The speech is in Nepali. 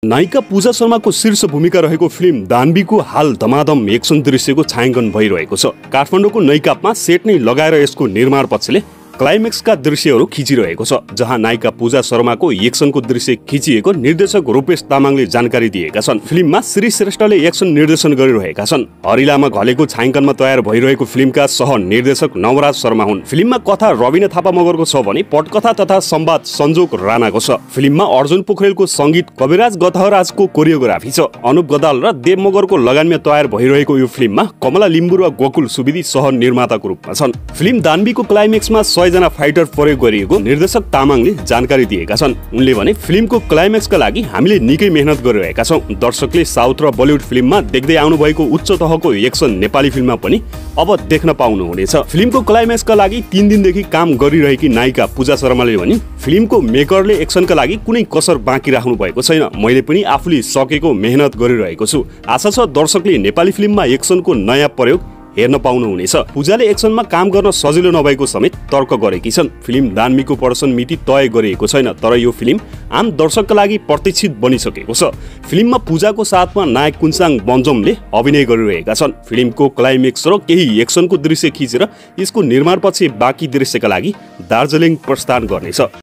नायिका पूजा शर्माको शीर्ष भूमिका रहेको फिल्म दानवीको हाल धमाधम एक्सन दृश्यको छायाङ्कन भइरहेको छ। काठमाडौँको नैकापमा सेट नै लगाएर यसको निर्माण पक्षले क्लाइमेक्सका दृश्यहरू खिचिरहेको छ, जहाँ नायिका पूजा शर्माको एक्सनको दृश्य खिचिएको निर्देशक रूपेश तामाङले जानकारी दिएका छन्। फिल्ममा श्री श्रेष्ठले एक्सन निर्देशन गरिरहेका छन्। हरिलामा घलेको छायाङ्कनमा तयार भइरहेको फिल्मका सह निर्देशक नवराज शर्मा हुन्। फिल्ममा कथा रविना थापा मगरको छ भने पटकथा तथा संवाद संजोग राणाको छ। फिल्ममा अर्जुन पोखरेलको संगीत, कविराज गतहराजको कोरियोग्राफी छ। अनुप गदाल र देव मगरको लगानमा तयार भइरहेको यो फिल्ममा कमला लिम्बु र गोकुल सुवेदी सह निर्माताको रूपमा छन्। फिल्म दानवीको क्लाइमेक्समा 100 जना फाइटर प्रयोग गरिएको निर्देशक तामाङले जानकारी दिएका छन्। उनले भने फिल्मको क्लाइमेक्सका लागि हामीले निकै मेहनत गरिरहेका छौं। दर्शकले साउथ र बलिउड फिल्ममा देख्दै आउनु भएको उच्च तहको एक्सन नेपाली फिल्ममा पनि अब देख्न पाउनुहुनेछ। फिल्मको क्लाइमेक्सका लागि 3 दिनदेखि काम गरिरहेकी नायिका पूजा शर्माले भने फिल्मको मेकरले एक्सनका लागि कुनै कसर बाँकी राख्नु भएको छैन। मैले पनि आफूले सकेको मेहनत गरिरहेको छु। आशा छ दर्शकले नेपाली फिल्ममा एक्सनको नयाँ प्रयोग हेर्न पाउनुहुनेछ। पूजाले एक्सनमा काम गर्न सजिलो नभएको समेत तर्क गरेकी छन्। फिल्म दानवीको प्रदर्शन मिति तय गरिएको छैन, तर यो फिल्म आम दर्शकका लागि प्रतीक्षित बनिसकेको छ। फिल्ममा पूजाको साथमा नायक कुन्साङ बन्जमले अभिनय गरिरहेका छन्। फिल्मको क्लाइमेक्स र केही एक्सनको दृश्य खिचेर यसको निर्माणपछि बाँकी दृश्यका लागि दार्जिलिङ प्रस्थान गर्नेछ।